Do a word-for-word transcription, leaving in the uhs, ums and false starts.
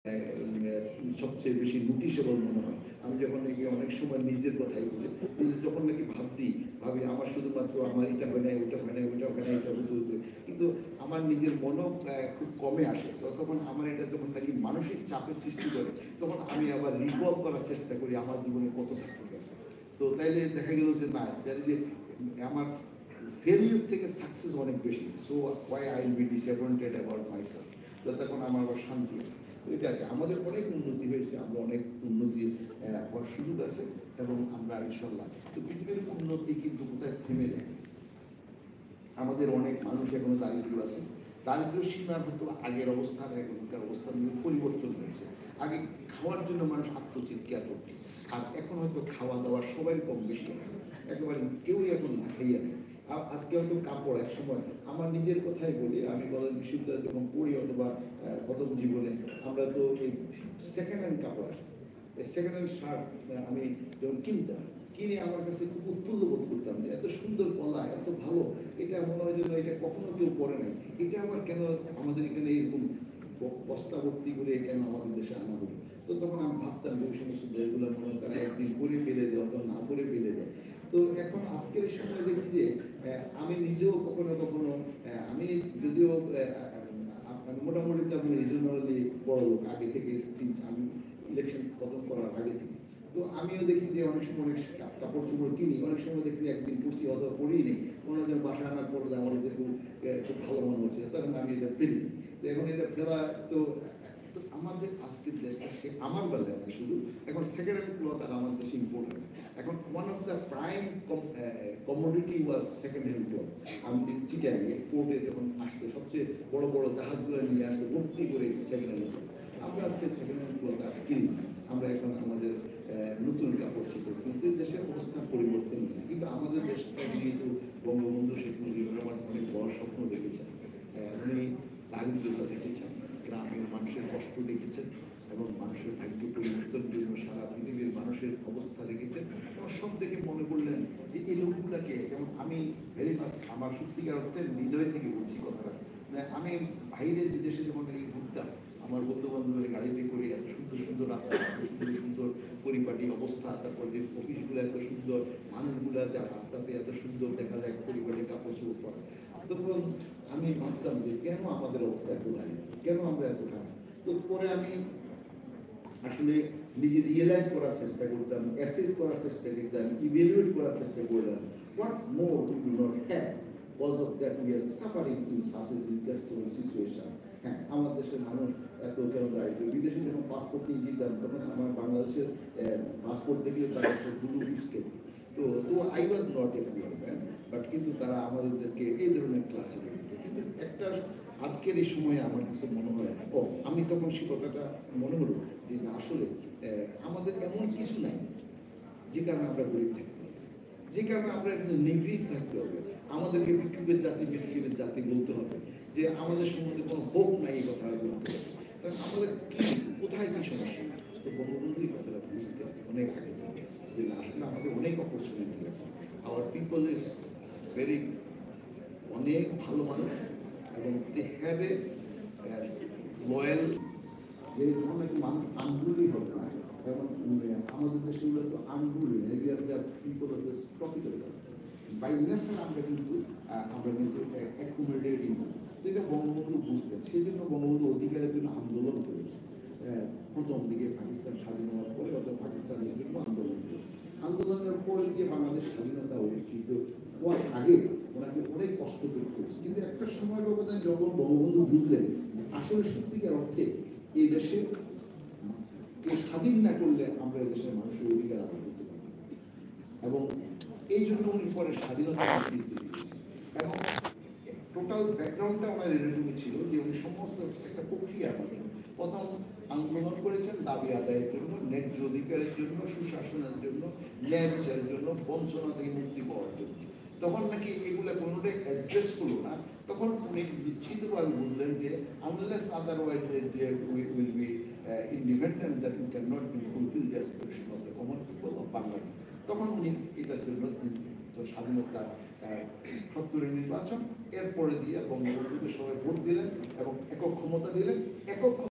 সবচেয়ে বেশি নোটিশেবল মনে হয়। আমি যখন নাকি অনেক সময় নিজের কথাই বলি, যখন নাকি ভাবছি, ভাবি আমার শুধুমাত্র আমার এটা হয় নাই, ওটা হয় নাই, ওটা হয় নাই, এটা হতে হতে। কিন্তু আমার নিজের মনও খুব কমে আসে। তখন আমার এটা যখন নাকি মানসিক চাপের সৃষ্টি করে, তখন আমি আবার রিভলভ করার চেষ্টা করি আমার জীবনে কত সাকসেস আছে। তো তাইলে দেখা গেল যে না, জানি যে আমার ফেলিউর থেকে সাকসেস অনেক বেশি। So why I will be disappointed about myself. তো তখন আমার আবার শান্তি হয়। এটা আছে, আমাদের অনেক উন্নতি হয়েছে, আমরা অনেক উন্নতি হওয়ার সুযোগ আছে এবং আমরা ইনশাল্লাহ। তো পৃথিবীর উন্নতি কিন্তু কোথায় থেমে যায়, আমাদের অনেক মানুষ এখনো দারিদ্র আছে। দারিদ্র সীমার হয়তো আগের অবস্থা আর এখনকার অবস্থার মধ্যে পরিবর্তন হয়েছে। আগে খাওয়ার জন্য মানুষ আত্মচিৎকার করত, আর এখন হয়তো খাওয়া দাওয়া সবাই কম বেশি আছে, একেবারে কেউই এখন না খাইয়া নেই। আজকে হয়তো কাপড়, এক সময় আমার নিজের কথাই বলি, আমি কলেজ বিশ্ববিদ্যালয়ে যখন পড়ি অথবা প্রথম জীবনে, আমরা তো এই সেকেন্ড হ্যান্ড কাপড় আসে, সেকেন্ড হ্যান্ড শার্ট আমি যখন কিনতাম, কিনে আমার কাছে খুব উৎফুল্ল বোধ করতাম যে এত সুন্দর কলা, এত ভালো, এটা মনে হয় যেন এটা কখনো কেউ পরে নাই, এটা আবার কেন আমাদের এখানে এরকম বস্তা ভর্তি করে কেন আমাদের দেশে আনা হলো। তো তখন আমি ভাবতাম যে ওই সমস্ত দেশগুলো মনে হয় তারা একদিন করে ফেলে দেয় অথবা না করে ফেলে দেয়। তো এখন আজকের সময় দেখি যে আমি নিজেও কখনো কখনো, আমি যদিও মোটামুটি তো আমি রিজনালি বড় লোক আগে থেকে, আমি ইলেকশন খতম করার আগে থেকে। তো আমিও দেখি যে অনেক সময় অনেক কাপড় চোপড় কিনি, অনেক সময় দেখি একদিন পড়ছি অথবা পড়িই নেই, কোনো একজন বাসা আনার পর আমার যে খুব খুব ভালো মনে হচ্ছে, তখন আমি এটা ফেলি। তো এখন এটা ফেলা তো তো আমাদের আজকের দেশটা, সে আমার বেলায় না শুধু, এখন সেকেন্ড হ্যান্ড ক্লথ আর আমার দেশে ইম্পোর্টেন্ট। এখন one of the prime commodity was second hand cloth. আমি চিটাঙ্গে পোর্টে যখন আসতো, সবচেয়ে বড় বড় জাহাজগুলো নিয়ে আসতো ভর্তি করে সেকেন্ড হ্যান্ড ক্লথ। আমরা আজকে সেকেন্ড হ্যান্ড ক্লথ আর কিনি না, আমরা এখন আমাদের নতুন কাপড় চোপড়। কিন্তু দেশের অবস্থার পরিবর্তন নেই, কিন্তু আমাদের দেশটা নিয়ে তো বঙ্গবন্ধু শেখ মুজিবুর রহমান অনেক বড় স্বপ্ন দেখেছেন। উনি দারিদ্রতা দেখেছেন, গ্রামের মানুষের কষ্ট দেখেছেন এবং মানুষের ভাগ্য পরিবর্তনের জন্য সারা পৃথিবীর মানুষের অবস্থা দেখেছেন এবং সব দেখে মনে করলেন যে এই লোকগুলাকে, যেমন আমি ভেরি মাস আমার সত্যিকার অর্থে হৃদয় থেকে বলছি কথাটা, আমি বাইরের বিদেশে যখন ঘুরতাম, আমার বন্ধু বান্ধবের গাড়িতে করে এত সুন্দর সুন্দর রাস্তা, এত সুন্দর সুন্দর পরিপাটি অবস্থা, তারপর যে অফিসগুলো এত সুন্দর, মানুষগুলো রাস্তাতে এত সুন্দর দেখা যায়, পরিপাটি কাপড় চোপড় পরা, তখন আমি ভাবতাম যে কেন আমাদের অবস্থা এত দাঁড়িয়ে, কেন আমরা এত খারাপ। তো পরে আমি আসলে নিজে রিয়েলাইজ করার চেষ্টা করতাম, অ্যাসেস করার চেষ্টা করতাম, ইভ্যালুয়েট করার চেষ্টা করলাম, what more we do not have cause of that we are suffering in such a disgusting situation. হ্যাঁ, আমার দেশের মানুষ এত কেন দাঁড়িয়ে, বিদেশে যখন পাসপোর্ট নিয়ে যেতাম তখন আমার বাংলাদেশের পাসপোর্ট দেখলে তারা একটা দুটো ইউজকে। তো তো I was not a fear man, but কিন্তু তারা আমাদেরকে এই ধরনের ক্লাসে দেখত। কিন্তু একটা আজকের এই সময়ে আমার কাছে মনে হয়, ও আমি তখন সে কথাটা মনে হলো যে আসলে আমাদের এমন কিছু নাই যে কারণে আমরা গরিব থাকতে হবে, যে কারণে আমরা একদম নিগৃহীত থাকতে হবে, আমাদেরকে ভিক্ষুকের জাতি, মিসকিনের জাতি বলতে হবে, যে আমাদের সম্বন্ধে কোনো হোক নাই, এই কথা বলতে হবে। কারণ আমাদের কি, কোথায় কি সমস্যা। তো বঙ্গবন্ধু এই কথাটা বুঝতে অনেক আগে থেকে যে আসলে আমাদের অনেক অপরচুনিটি আছে, আওয়ার পিপল ইজ ভেরি, অনেক ভালো মানুষ এবং দে হ্যাভ এ লয়াল, যে অনেক মানুষ আনরুলি হবে না, এবং আমাদের দেশে তো unruly, people of the profitable by nation. আমরা কিন্তু আমরা কিন্তু অ্যাকুমুলেটিং, যেটা বঙ্গবন্ধু বুঝতেন, সেই জন্য বঙ্গবন্ধু অধিকারের জন্য আন্দোলন করেছে প্রথম দিকে, পাকিস্তান স্বাধীন হওয়ার পরে অথবা পাকিস্তানের জন্য আন্দোলন করেছে। আন্দোলনের পরে যে বাংলাদেশ স্বাধীনতা হয়েছিল, হওয়ার আগে ওনাকে অনেক কষ্ট করতে হয়েছে। কিন্তু একটা সময় ব্যবধানে যখন বঙ্গবন্ধু বুঝলেন আসলে সত্যিকার অর্থে এই দেশে স্বাধীন না করলে আমরা এই দেশের মানুষের অধিকার আদায় করতে পারি, এবং এই জন্য উনি পরে স্বাধীনতা নেতৃত্ব দিয়েছেন। এবং টোটাল ব্যাকগ্রাউন্ডটা ওনার এরকমই ছিল যে উনি সমস্ত একটা প্রক্রিয়ার মাধ্যমে প্রথম আন্দোলন করেছেন দাবি আদায়ের জন্য, ন্যায্য অধিকারের জন্য, সুশাসনের জন্য, ন্যায় বিচারের জন্য, বঞ্চনা থেকে মুক্তি পাওয়ার জন্য। তখন নাকি এগুলো কোনোটাই অ্যাড্রেস করলো না, তখন উনি নিশ্চিতভাবে বুঝলেন যে unless otherwise we will be independent, that we can not be fulfil the aspiration of the common people of Bangladesh. তখন উনি এটার জন্য স্বাধীনতা সত্তরের নির্বাচন, এরপরে দিয়ে বঙ্গবন্ধুকে সবাই ভোট দিলেন এবং একক ক্ষমতা দিলেন। একক